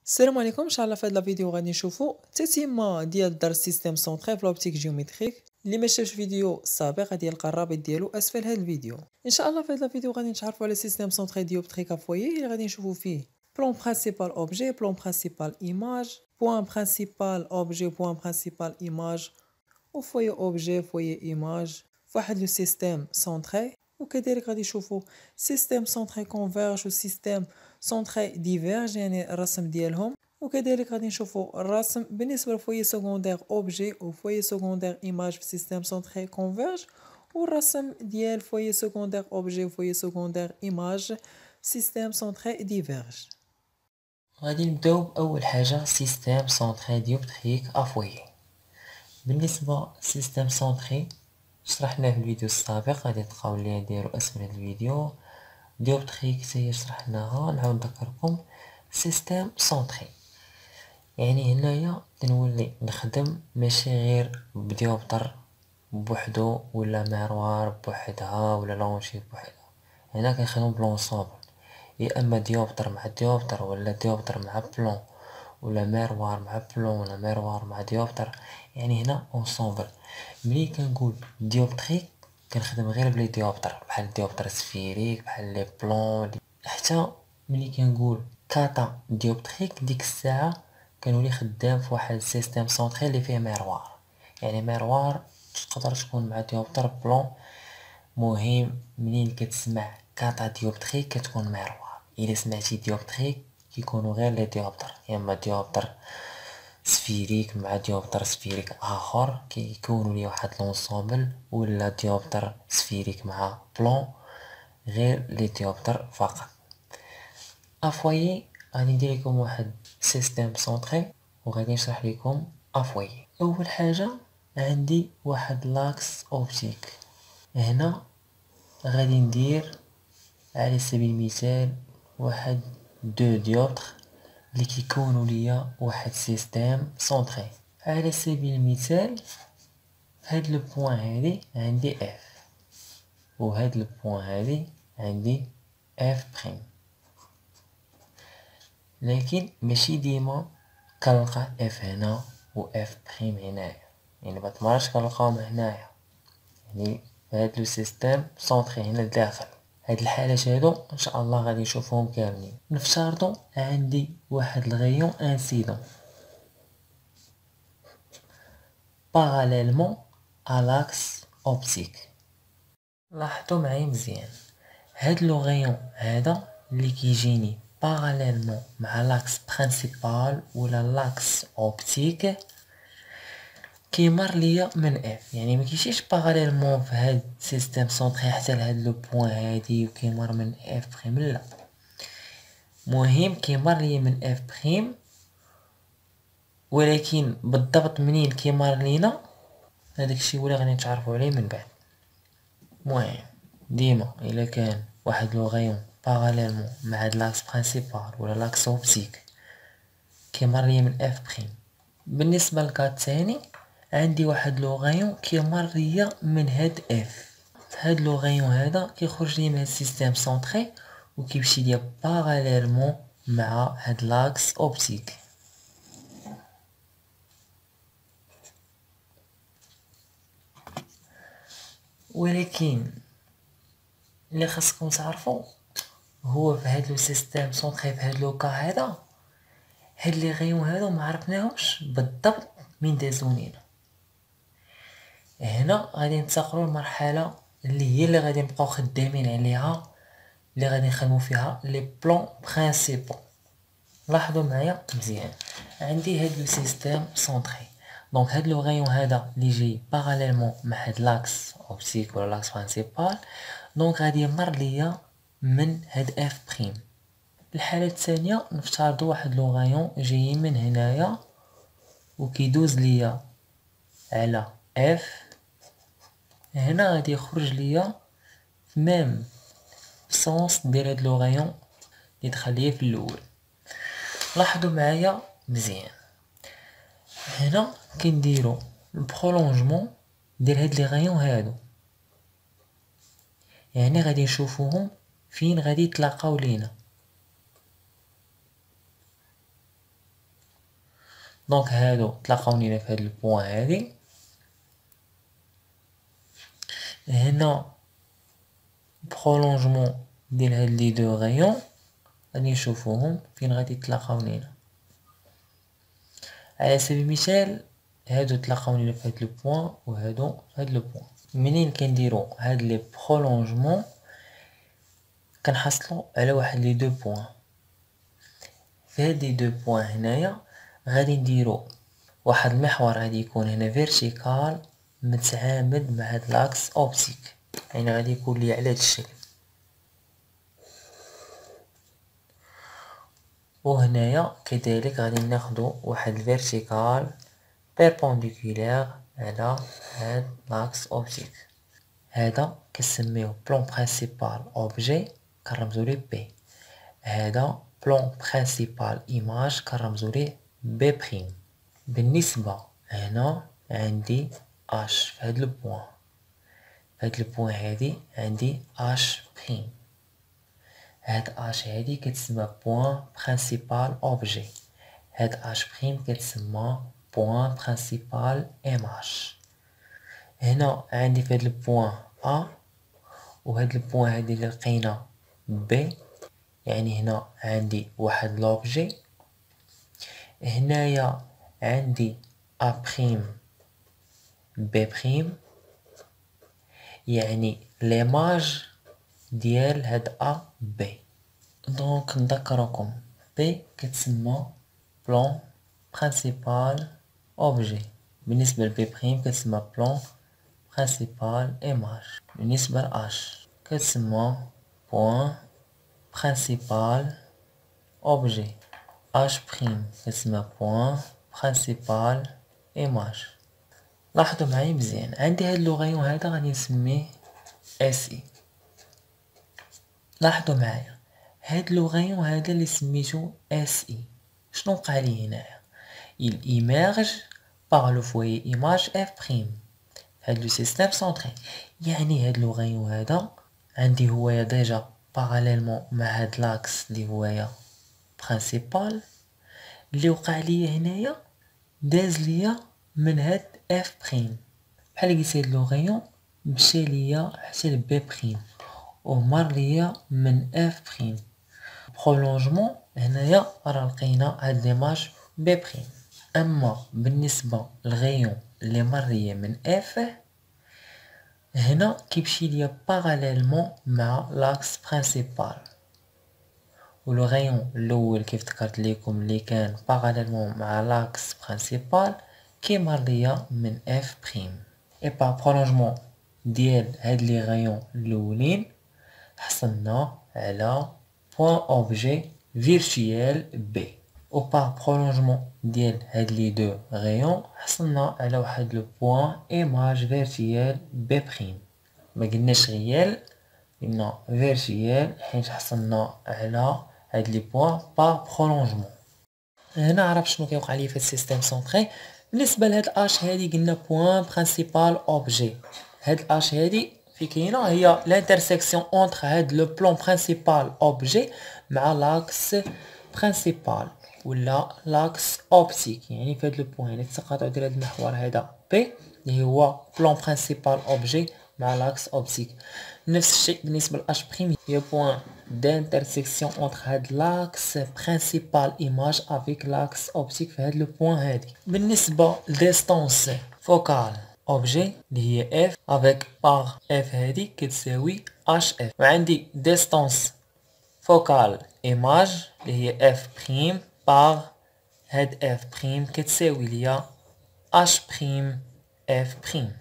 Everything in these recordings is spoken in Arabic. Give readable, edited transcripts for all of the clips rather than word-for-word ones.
السلام عليكم. ان شاء الله في هذا الفيديو غادي نشوفوا التتمه ديال دار السيستم سونطري في لوبتيك جيومتريك. اللي ما شافش الفيديو السابق غادي يلقى الرابط ديالو اسفل هذا الفيديو. ان شاء الله في هذا الفيديو غادي نتعرفوا على سيستم سونطري ديوبتريك افويي اللي غادي نشوفوا فيه بلون برينسيبال اوبجي، بلون برينسيبال ايماج، بوين برينسيبال اوبجي، بوين برينسيبال ايماج، وفوي اوبجي فوي ايماج فواحد لو سيستم سونطري. وكذلك غادي نشوفوا سيستم سونطري كونفيرج وسيستم سونطري ديفيرج، يعني الرسم ديالهم. وكذلك غادي نشوفوا الرسم بالنسبه لفوي سكوندير اوبجي وفوي سكوندير ايماج في سيستم سونطري كونفيرج، والرسم ديال فوي سكوندير اوبجي وفوي سكوندير ايماج سيستم سونطري ديفيرج. غادي نبداو باول حاجه سيستم سونطري ديوبتريك افوي. بالنسبه سيستم سونطري شرحناه في الفيديو السابق، غادي تلقاو اللين ديالو اسفل هذا الفيديو. ديوبتريك حتى شرحناها، نعاود نذكركم. سيستم سونطري يعني هنايا كنولي نخدم ماشي غير بديوبتر بوحدو ولا مروار بوحدها ولا لونشي بوحدها. هنا كنخدمو بلونسومبل، يا اما ديوبتر مع ديوبتر ولا ديوبتر مع بلون ولا مروار مع بلون ولا مروار مع ديوبتر. يعني هنا اونسومبل. ملي كنقول ديوبتريك كنخدم غير بلي ديوبتر، بحال ديوبتر سفيريك بحال لي بلون. حتى ملي كنقول كاتا ديوبتريك ديك الساعه كنولي خدام في واحد السيستم سونطري اللي فيه مروار. يعني مروار تقدر تكون مع ديوبتر بلون. مهم منين كتسمع كاتا ديوبتريك كتكون مروار. الا سمعتي ديوبتريك كيكونوا غير لي ديوبتر، يا اما ديوبتر سفيريك مع ديوبتر سفيريك اخر كيكونوا لي واحد لونسومبل، ولا ديوبتر سفيريك مع بلون غير لي ديوبتر فقط. افويي غادي ندير لكم واحد سيستم سونطري وغادي نشرح لكم افويي. اول حاجه عندي واحد لاكس اوبتيك. هنا غادي ندير على سبيل المثال واحد دو ديوبتر اللي كيكونوا ليا واحد سيستم سونطري. على سبيل المثال هاد لو بوين هادي عندي اف، وهاد لو بوين هادي عندي اف بريم. لكن ماشي ديما كنلقى اف هنا و اف بريم هنايا، يعني بعض المرات كنلقاهم هنايا، يعني هاد لو سيستم سونطري هنا داخل. هاد الحالات هادو ان شاء الله غادي نشوفهم كاملين. نفترضوا عندي واحد الغيون انسيدون باراليلمون à l'axe optique. لاحظوا معايا مزيان، هاد لو غيون هذا اللي كيجيني باراليلمون مع لاكس برينسيبال ولا لاكس اوبتيك كيمر ليا من اف. يعني ما كيجيش باراليلمون في هاد سيستم سونطري حتى لهاد لو بوين هادي وكيمر من اف بريم، لا، مهم كيمر ليا من اف بريم. ولكن بالضبط منين كيمر لينا هذاك الشيء ولا غادي نتعرفوا عليه من بعد. المهم ديما الا كان واحد لو غيون باراليلمون مع هاد لاكس برينسيبال ولا لاكس اوبتيك كيمر ليا من اف بريم. بالنسبه للكا الثاني عندي واحد لو غيون كيمر ليا من هاد اف. هاد لو غيون هذا كيخرج لي من السيستم سونطري وكيمشي ليا باراليلمون مع هاد لاكس اوبتيك. ولكن اللي خاصكم تعرفوا هو في هاد لو سيستم سونطري في هاد لو كا هذا هاد لي غيون هادو ما عرفناهمش بالضبط من دازو لينا. هنا غادي ننتقلوا لمرحله اللي هي اللي غادي نبقاو خدامين عليها، اللي غادي نخدموا فيها لي بلون برينسيبال. لاحظوا معايا مزيان، عندي هاد لو سيستم سونطري. دونك هاد لو غيون هذا اللي جاي باراليلمون مع هاد لاكس اوبتيك ولا لاكس برينسيبال، دونك غادي يمر ليا من هاد اف بريم. الحاله الثانيه نفترضوا واحد لو غايون جاي من هنايا وكيدوز ليا على اف. هنا غادي يخرج ليا في ميم سونس ديال هاد لو غايون اللي دخل ليا في الاول. لاحظوا معايا مزيان، هنا كنديروا البرولونجمون ديال هاد لي غايون هادو، يعني غادي نشوفوهم فين غادي يتلاقاو لينا. دونك هادو تلاقاو لينا في هاد البوان هادي. هنا برولونجمون ديال هاد لي دو غيون غادي نشوفوهم فين غادي يتلاقاو لينا. على سبيل المثال هادو تلاقاو لينا في هاد البوان وهادو في هاد البوان. منين كنديرو هاد لي برولونجمون كنحصلو على واحد لي دو بوان. في هاد لي دو بوان هنايا غادي نديرو واحد المحور غادي يكون هنا فيرتيكال متعامد مع هاد لاكس اوبتيك، يعني غادي يكون لي على هاد الشكل. وهنايا كذلك غادي ناخدو واحد الفيرتيكال بيربونديكولير على هاد لاكس اوبتيك. هذا كنسميوه بلون برينسيبال اوبجي كنرمزو ليه بي. هذا بلون برينسيبال ايماج كنرمزو ليه بي بريم. بالنسبة هنا عندي اش في هاد البوان، في هاد البوان هادي عندي اش بريم. هاد اش هادي كتسمى بوان برينسيبال اوبجي، هاد اش بريم كتسمى بوان برينسيبال ايماج. هنا عندي في هاد البوان ا وهاد البوان هادي اللي لقينا بي، يعني هنا عندي واحد لوبجي. هنايا عندي ا بريم بي بريم، يعني ليماج ديال هاد ا بي. دونك نذكركم بي كتسمى بلون برينسيبال اوبجي، بالنسبة لبي بريم كتسمى بلون برينسيبال ايماج، بالنسبة لاش كتسمى بوان برينسيبال اوبجي، اش بريم كتسمى بوان برينسيبال ايماج. لاحظوا معايا مزيان، عندي هاد لوغيون هذا غادي نسميه اس اي. لاحظوا معايا هاد لوغيون هذا اللي سميتو اس اي شنو وقع ليه هنايا؟ il émerge par le foyer image f prime هاد لو سيستيم سونطري. يعني هاد لوغيون هذا عندي هوايا ديجا باراليلمون مع هاد لاكس اللي هوايا برينسيبال. اللي وقع ليا هنايا داز ليا من هاد اف بريم، بحال قلت هاد لوغيون مشى ليا حتى لبي بريم ومر ليا من اف بريم. برولونجمون هنايا راه لقينا هاد ليماج بي بريم. اما بالنسبه للغيون اللي مر ليا من اف هنا كيمشي ليا باراليلمون مع لاكس برينسيبال. ولو غيون الاول كيف ذكرت لكم اللي كان باراليلمون مع لاكس برينسيبال كيمر ليا من اف بريم. اي با برولونجمون ديال هاد لي غيون الاولين حصلنا على بوان اوبجي فيرتويال بي. و با برولونجمون ديال هاد لي دو غيون حصلنا على واحد لو بوان ايماج فيرتويال بي بريم. ما قلناش ريال، قلنا فيرتويال حيت حصلنا على هاد لي بوان با برولونجمون. هنا عرف شنو كيوقع لي في السيستيم سونطري. بالنسبه لهاد الاش هادي قلنا بوان برينسيبال اوبجي. هاد الاش هادي في كاينه هي لانترسيكسيون اونتر هاد لو بلون برينسيبال اوبجي مع لاكس برينسيبال ولا لاكس اوبتيك. يعني في هاد لو بوين هنا التقاطع ديال هاد المحور هذا بي اللي هو بلون برينسيبال اوبجي مع لاكس اوبتيك. نفس الشيء بالنسبه لاش بريم هي بوين d'intersection entre هاد l'axe principal image avec l'axe optique في هاد لو بوين هادي. بالنسبة لديستانس فوكال اوبجي اللي هي f avec par f هادي كتساوي hf. وعندي ديستانس فوكال ايماج اللي هي f بريم par هاد f بريم كتساوي ليا h بريم f بريم.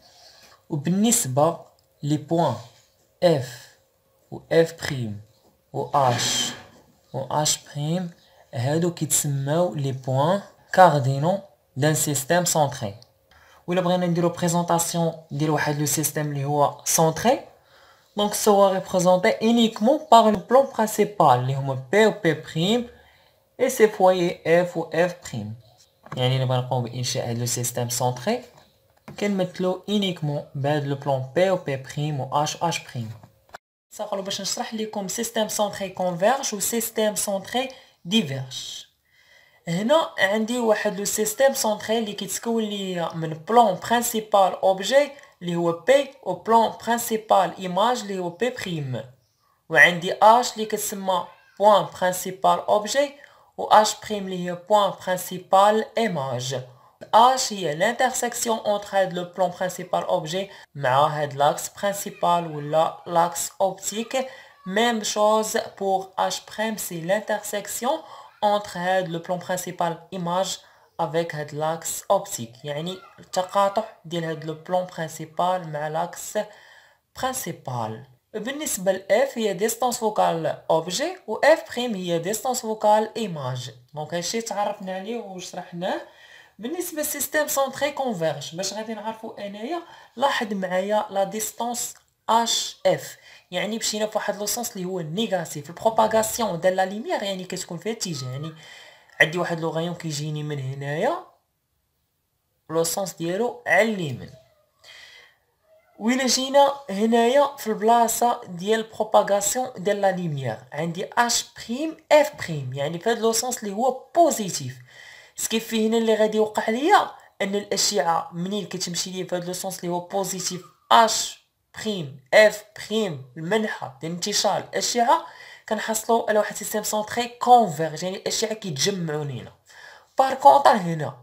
وبالنسبة لي بوين f و f بريم و h و h بريم هادو كيتسماو لي بوين كاردينو دان سيستيم سونطري. ولا بغينا نديرو بريزونطاسيون ديال واحد لو سيستيم اللي هو سونطري دونك سوا ريبريزونطي اونيكمون باغ لو بلون برينسيبال اللي هما بي و بي بريم اي سي فوايي اف و اف بريم. يعني الا بغينا نقومو بانشاء هاد لو سيستيم سونطري كنمثلو اونيكمون بهاد لو بلون بي و بي بريم و اش بريم. ساقلو باش نشرح لكم سيستيم سونطري كونفيرج و سيستيم سونطري ديفيرج. هنا عندي واحد لو سيستيم سونطري اللي كيتكون لي من بلان برينسيبال اوبجي اللي هو بي و بلان برينسيبال ايماج اللي هو بي بريم، وعندي اش اللي كتسمى بوين برينسيبال اوبجي و اش بريم اللي هي بوين برينسيبال ايماج. اش هي لانترسيكسيون اونتر هاد لو بلان برينسيبال اوبجي مع هاد لاكس برينسيبال ولا لاكس اوبتيك. ميم شوز بور اش بريم، سي لانترسيكسيون entre هاد لو بلان برينسيبال ايماج افيك هاد لاكس اوبتيك، يعني التقاطع ديال هاد لو بلان برينسيبال مع لاكس برينسيبال. بالنسبه ل F هي ديستانس فوكال اوبجي و F بريم هي ديستانس فوكال ايماج. دونك هادشي تعرفنا عليه وشرحناه. بالنسبه للسيستيم سونطري كونفيرج، باش غادي نعرفوا انايا، لاحظ معايا لا ديستانس اش اف، يعني مشينا فواحد لو سونس اللي هو نيجاتيف. البروباغاسيون ديال لا ليميير يعني كتكون فيها اتجاه، يعني عندي واحد لو غايون كيجيني من هنايا لو سونس ديالو على اليمين، وإلا جينا هنايا في البلاصه ديال بروباغاسيون ديال لا ليميير عندي اش بريم اف بريم، يعني في هاد لو سونس اللي هو بوزيتيف. سكيف في هنا اللي غادي يوقع ليا ان الاشعه منين كتمشي ليا في هاد لو سونس اللي هو بوزيتيف اش بريم اف بريم، المنحى ديال انتشار الاشعه كنحصلوا على واحد سيستيم سونطري كونفيرج، يعني الاشعه كيتجمعوا لينا. بار كونطر هنا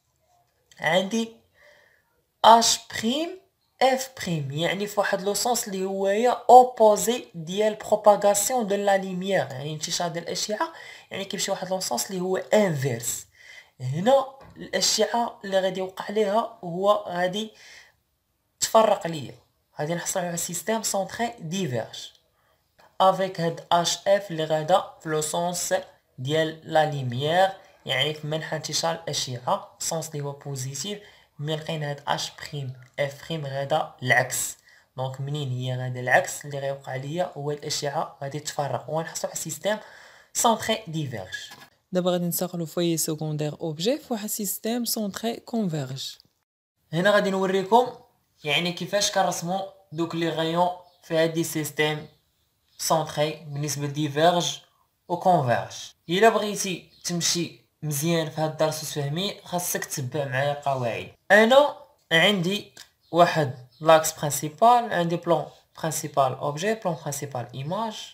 عندي اش بريم اف بريم، يعني في واحد لو سونس اللي هو اوبوزي ديال بروباغاسيون ديال لا ليميير، يعني انتشار ديال الاشعه يعني كيمشي واحد لو سونس اللي هو انفيرس. هنا الاشعه اللي غادي يوقع ليها هو غادي تفرق ليا، غادي نحصل على سيستيم سونطري ديفيرج افيك هاد اش اف اللي غادا في لو سونس ديال لا ليميير، يعني في منحى انتشار الاشعه سونس اللي هو بوزيتيف. ملي لقينا هاد اش بريم اف بريم غادا العكس، دونك منين هي غادا العكس اللي غيوقع ليا هو الاشعه غادي تفرق ونحصل على سيستيم سونطري ديفيرج. دابا غادي ننتقلوا فوي سكوندير اوبجي فواحد سيستيم سونطري كونفيرج. هنا غادي نوريكم يعني كيفاش كنرسموا دوك لي غايون في هادي سيستيم سونطري بالنسبه ديفيرج و كونفيرج. الا بغيتي تمشي مزيان في هاد الدرس وتفهمي خاصك تتبع معايا القواعد. انا عندي واحد لاكس برينسيبال، عندي بلان برينسيبال اوبجي، بلان برينسيبال ايماج،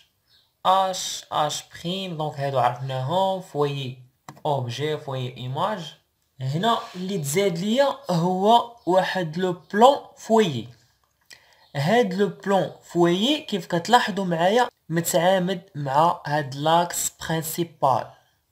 اش بريم، دونك هادو عرفناهم، فوي اوبجي فوي ايماج. هنا اللي تزاد ليا هو واحد لو بلان فويي. هاد لو بلان فويي كيف كتلاحظوا معايا متعامد مع هاد لاكس برينسيبال،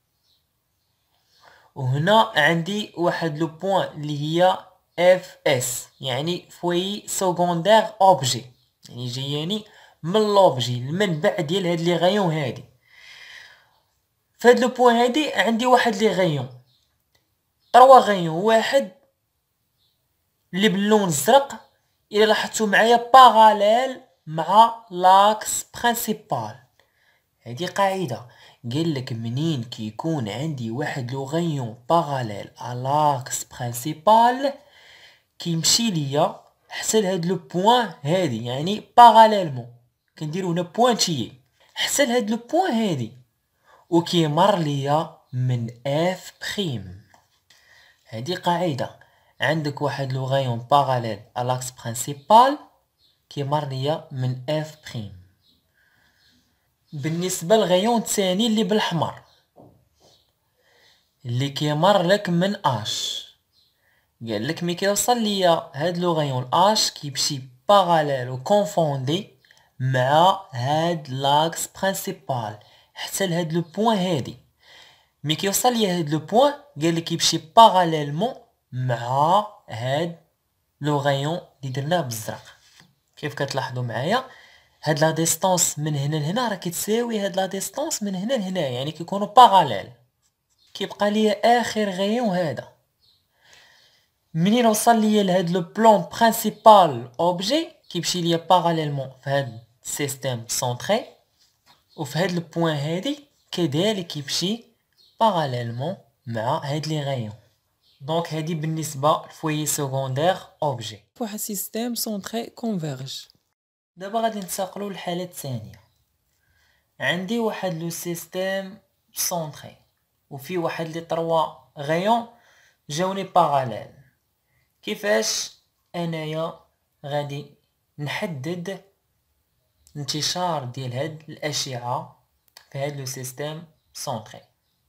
وهنا عندي واحد لو بوين اللي هي اف اس، يعني فويي سكوندير اوبجي، يعني جاياني من لوبجي المنبع ديال هاد لي غايون هادي. فهاد لو بوين هادي عندي واحد لي غايون، تروا غايون، واحد اللي باللون الزرق الى لاحظتوا معايا باراليل مع لاكس برينسيبال. هذه قاعده قال لك منين كيكون عندي واحد لو غايون باراليل على لاكس برينسيبال كيمشي ليا حتى لهاد لو بوين هادي، يعني باراليلمون كنديرو هنا بوانتيي حتى لهاد لو بوين هادي وكيمر ليا من اف بريم. هذه قاعده، عندك واحد لو غايون باراليل à l'axe principal كيمر ليا من اف بريم. بالنسبه للغايون الثاني اللي بالاحمر اللي كيمر لك من اش، قال لك ملي كيوصل ليا هاد لو غايون اش كيمشي باراليل و كونفوندي مع هاد لاكس برينسيبال حتى لهاد لو بوين هادي. ملي كيوصل ليا هاد لو بوين قال لك يمشي باراليلمون مع هاد لو غايون اللي درناه بالزرق. كيف كتلاحظوا معايا هاد لا ديستانس من هنا لهنا راه كتساوي هاد لا ديستانس من هنا لهنا، يعني كيكونوا باراليل. كيبقى ليا اخر غايون هذا منين وصل ليا لهاد لو بلان برينسيبال اوبجي كيمشي ليا باراليلمون في هاد السيستيم سونطري، وفي هاد البوين هادي كذلك كيمشي باراليلمون مع هاد لي غايون. دونك هادي بالنسبه لفويي سكوندير اوبجي فواحد سيستيم سونطري كونفيرج. دابا غادي ننتقلوا للحاله الثانيه. عندي واحد لو سيستيم سونطري وفي واحد لي 3 غيون جاوني باراليل. كيفاش انايا غادي نحدد انتشار ديال هاد الاشعه في هاد لو سيستيم سونطري؟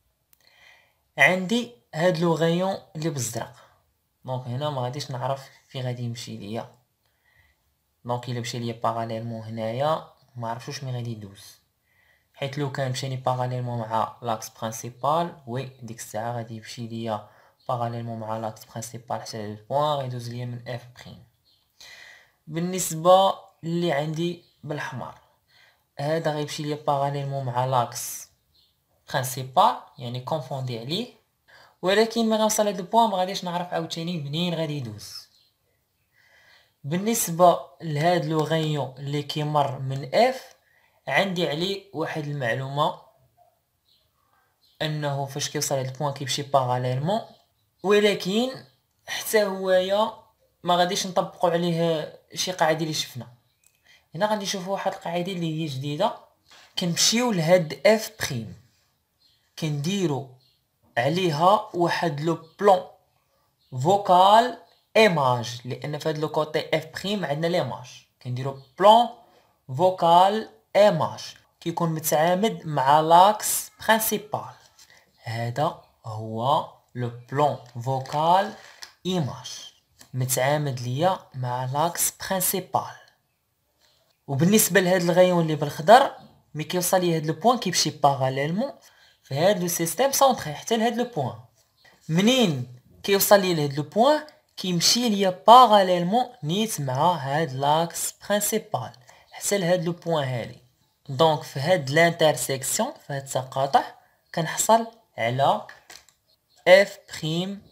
عندي هاد لو غيون اللي بالزرق، دونك هنا ما غاديش نعرف في غادي يمشي ليا، دونك الا مشى ليا باراليلمون هنايا ما عرفتش مي غادي يدوز، حيت لو كان مشاني باراليلمون مع لاكس برينسيپال وي ديك الساعه غادي يمشي ليا باراليلمون مع لاكس برينسيپال حتى للبوان غيدوز ليا من اف بريم. بالنسبه اللي عندي بالاحمر هذا غيمشي ليا باراليلمون مع لاكس برينسيپال يعني كونفوندي عليه، ولكن ما غنوصل لهاد البوان ما غاديش نعرف عاوتاني منين غادي يدوز. بالنسبه لهاد لو غيون اللي كيمر من اف عندي عليه واحد المعلومه انه فاش كيوصل لهاد البوان كيمشي باراليلمون، ولكن حتى هويا ما غاديش نطبقوا عليه شي قاعده اللي شفنا. هنا غادي نشوفوا واحد القاعده اللي هي جديده، كنمشيو لهاد اف بريم كنديروا عليها واحد لو بلون فوكال ايماج، لان في هاد لو كوتي اف بريم عندنا ليماج، كنديروا بلون فوكال ايماج كيكون متعامد مع لاكس برينسيپال. هذا هو لو بلون فوكال ايماج متعامد ليا مع لاكس برينسيپال. وبالنسبه لهاد الغيون اللي بالخضر ملي كيوصل لي هاد لو بوين كيمشي باراليلمون في هاد لو سيستيم سونطري حتى لهاد لو بوين. منين كيوصل لي لهاد لو بوين كيمشي ليا باراليلمون نيت مع هاد لاكس برينسيپال حتى لهاد لو بوين هادي. دونك في هاد لانترسيكسيون في هاد التقاطع كنحصل على اف بريم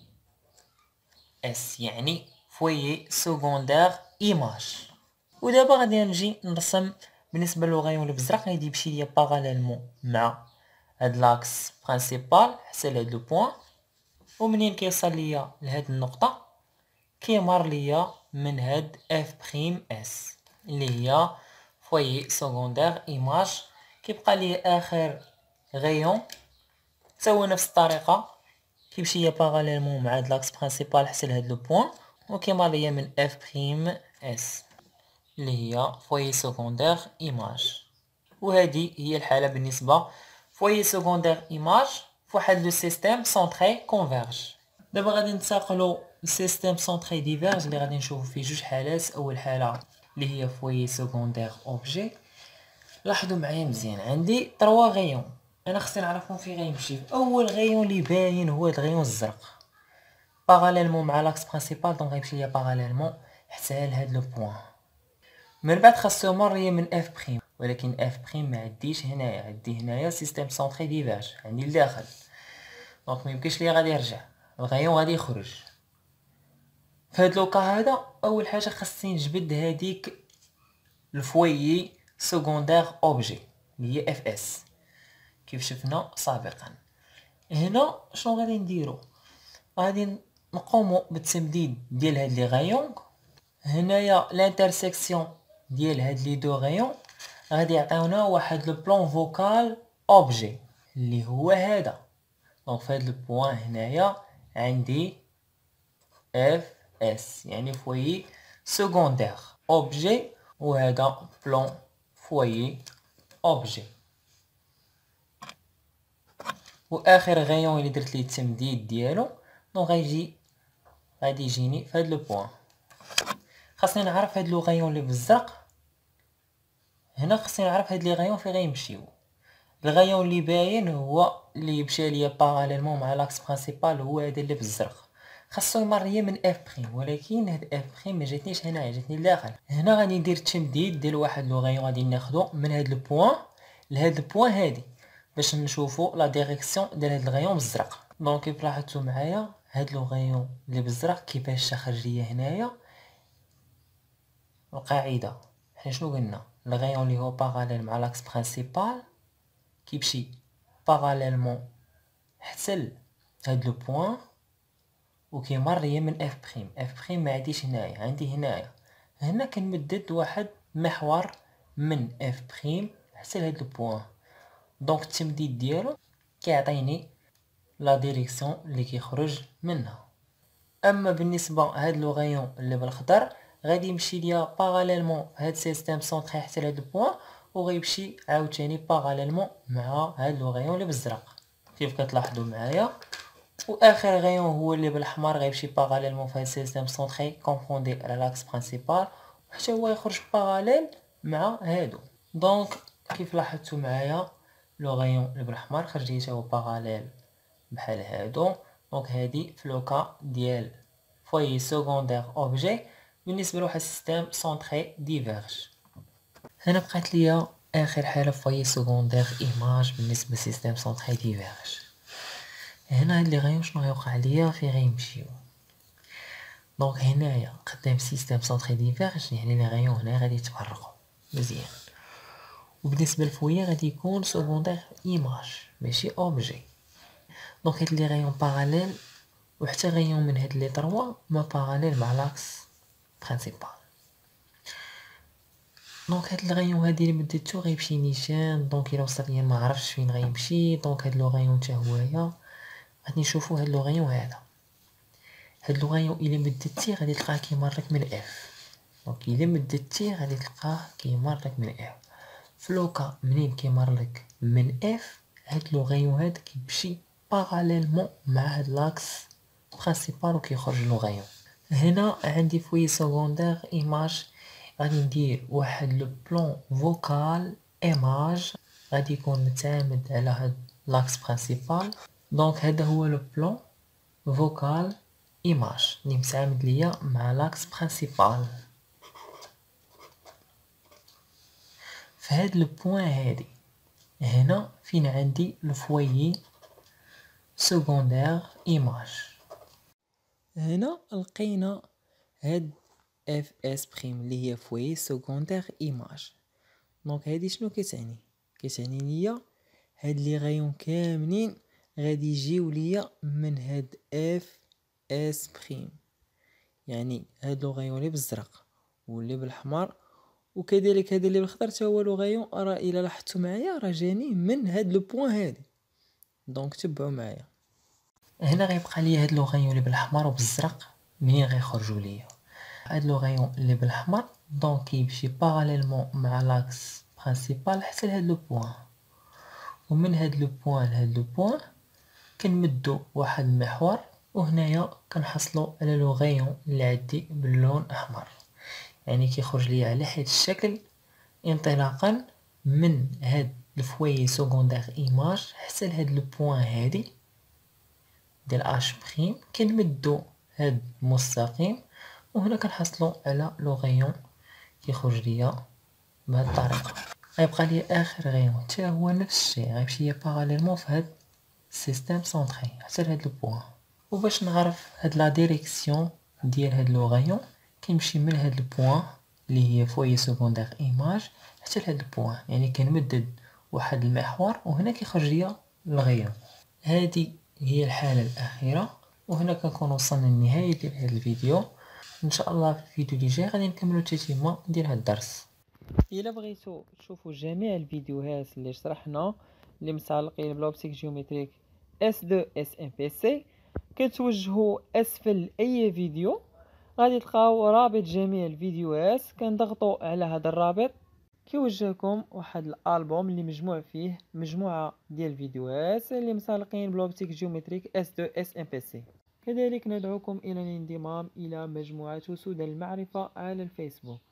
اس يعني فويي سكوندير ايماج. ودابا غادي نجي نرسم بالنسبه للغيون اللي بزرق غادي يمشي ليا باراليلمون مع هاد لاكس برينسيپال حتى لهاد لو بوين، ومنين كيوصل ليا لهاد النقطه كيمر ليا من هاد اف بريم اس اللي هي فويي سكوندير ايماج. كيبقى ليا اخر غيون حتى هو نفس الطريقه كيمشي ليا باراليلمون مع هاد لاكس برينسيپال حتى لهاد لو بوين وكيمر ليا من اف بريم اس اللي هي فويي سكوندير ايماج. وهذه هي الحاله بالنسبه فويي سكوندير ايماج فواحد لو سيستيم سونطري كونفيرج. دابا غادي ننتقلوا للسيستيم سونطري ديفيرج اللي غادي نشوفوا فيه جوج حالات. اول حاله اللي هي فويي سكوندير اوبجي. لاحظوا معايا مزيان عندي 3 غيون، انا خصني نعرفهم فين غيمشي. اول غيون اللي باين هو هذا الغيون الزرق باراليلمون مع لاكس برينسيپال، دونك غيمشي ليا باراليلمون حتى لهاد لو بوين. من بعد خاصو يمر ليا من اف بريم، ولكن اف بريم ما عنديش هنايا، عندي هنايا سيستيم سونطري ديفيرج عندي لداخل، دونك ما يمكنش ليا غادي يرجع الغيون غادي يخرج. في هاد لوكا هذا اول حاجه خاصني نجبد هذيك الفويي سكوندير اوبجي اللي هي اف اس كيف شفنا سابقا. هنا شنو غادي نديرو؟ غادي نقومو بالتمديد ديال هاد لي غيون. هنايا لانترسيكسيون ديال هاد لي دو غيون غادي يعطيونا واحد لو بلون فوكال اوبجي اللي هو هذا. دونك في هاد البوين هنايا عندي اف اس يعني فويي سكوندير اوبجي، وهذا بلون فويي اوبجي. واخر غيون اللي درت ليه التمديد ديالو دونك غادي يجيني في هاد لو بوين. خاصني نعرف هاد لو غيون اللي بالزرق هنا، خاصني نعرف هاد لي غيون فين غيمشيو. الغيون اللي باين هو اللي مشى ليا باراليلمون مع لاكس برينسيپال هو هذا اللي بالزرق، خاصو يمر ليا من اف بريم، ولكن هاد اف بريم ما جاتنيش هنايا جاتني لداخل. هنا غادي ندير التمديد ديال واحد لو غيون غادي ناخدو من هاد البوين لهاد البوين هادي باش نشوفو لا ديريكسيون ديال هاد الغيون بالزرق. دونك كيف لاحظتوا معايا هاد لو غيون اللي بالزرق كيفاش خرج ليا هنايا. القاعده حنا شنو قلنا؟ الغيون اللي هو باراليل مع لاكس برينسيپال كيمشي باراليلمون حتى هاد لو بوين وكيمر ليا من اف بريم. اف بريم ما عنديش هنايا، عندي هنا كنمدد واحد محور من اف بريم حتى لهاد لو بوين. دونك التمديد ديالو كيعطيني لا ديريكسيون اللي كيخرج منها. اما بالنسبه هاد لو غايون اللي بالخضر غادي يمشي ليا باراليلمون هاد سيستيم سونطري حتى لهاد البوان، وغيمشي عاوتاني باراليلمون مع هاد لو غايون اللي بالزرق كيف كتلاحظوا معايا. واخر غايون هو اللي بالاحمر غيمشي باراليلمون في هاد سيستيم سونطري كونفوندي على لاكس برينسيبال، وحتى هو يخرج باراليل مع هادو. دونك كيف لاحظتوا معايا لو غايون اللي بالاحمر خرج لي هو باراليل بحال هادو. دونك هادي في لوكا ديال فوي سكوندير اوبجي بالنسبه لواحد السيستيم سونطري ديفيرج. هنا بقات ليا اخر حاله فوي سكوندير ايماج بالنسبه لسيستيم سونطري ديفيرج. هنا هاد لي غايون شنو غيوقع ليا في غيمشيو. دونك هنايا قدام سيستيم سونطري ديفيرج يعني لي غايون هنا غادي يتفرقوا مزيان، وبالنسبه للفوي غادي يكون سكوندير ايماج ماشي اوبجي. دونك هاد لي غايون باراليل، وحتى غايون من هاد لي 3 ما باراليل مع لاكس برينسيبال. دونك هاد الغايون هادي اللي مديتو غيمشي نيشان. دونك الا وصل ليا ما عرفتش فين غيمشي. دونك هاد لو غايون حتى هويا غادي نشوفو هاد لو غايون هذا. هاد لو غايون الا مدتيه غادي تلقاه كيمرك من اف. دونك الا مدتيه غادي تلقاه كيمرك من اف. فلوكا منين كيمرلك من اف هاد لو غايون هاد كيمشي باراليلمون مع هاد لاكس برينسيبال وكيخرج لو غايون. هنا عندي فوي سكوندير ايماج غادي ندير واحد لو بلون فوكال ايماج غادي يكون متعامد على هاد لاكس برينسيبال. دونك هذا هو لو بلون فوكال ايماج اللي متعامد ليا مع لاكس برينسيبال. فهاد لو بوين هادي هنا فين عندي لو فويي سكوندير ايماج. هنا لقينا هاد اف اس بريم اللي هي فوي سكوندير ايماج. دونك هادي شنو كتعني ليا هاد لي غايون كاملين غادي يجيو ليا من هاد اف اس بريم، يعني هاد لو غايون اللي بالزرق واللي بالاحمر وكذلك هذا اللي بالخضر حتى هو لو غايون راه الا لاحظتوا معايا راه جاني من هاد لو بوين هادي. دونك تبعوا معايا. هنا غيبقى ليا هاد لو غايون اللي بالاحمر وبالزرق منين غيخرجوا ليا. هاد لو غايون اللي بالاحمر دونك كيمشي باراليلمون مع لاكس برينسيبال حتى لهاد لو بوين، ومن هاد لو بوين لهاد لو بوين كنمدو واحد المحور، وهنايا كنحصلو على لو غايون اللي عندي باللون احمر، يعني كيخرج ليا على هاد الشكل انطلاقا من هاد الفوي سكوندير ايماج حتى لهاد لو بوين هادي ديال اش بريم. كنمدو هاد المستقيم وهنا كنحصلو على لو غايون كيخرج ليا بهاد الطريقه. غيبقى ليا اخر غايون حتى هو نفس الشيء غيمشي ليا باراليلمون في هاد السيستيم سونطري حتى لهاد لو بوين. وباش نعرف هاد لا ديريكسيون ديال هاد لو غايون كيمشي من هاد البوين اللي هي فوي سكوندير ايماج حتى لهاد البوين، يعني كنمدد واحد المحور وهنا كيخرج ليا الغايون. هادي هي الحالة الأخيرة، وهنا كنكون وصلنا للنهاية ديال هذا الفيديو. ان شاء الله في الفيديو اللي جاي غادي نكملوا التتمه ديال هذا الدرس. الا بغيتو تشوفوا جميع الفيديوهات اللي شرحنا اللي متعلقين بلوبتيك جيومتريك S2 SMPC كتوجهوا اسفل اي فيديو غادي تلقاو رابط جميع الفيديوهات. كنضغطوا على هذا الرابط كيوجهكم واحد الالبوم اللي مجموع فيه مجموعه ديال الفيديوهات اللي متعلقين بلوبتيك جيومتريك S2 SMPC. كذلك ندعوكم الى الانضمام الى مجموعه سود المعرفه على الفيسبوك.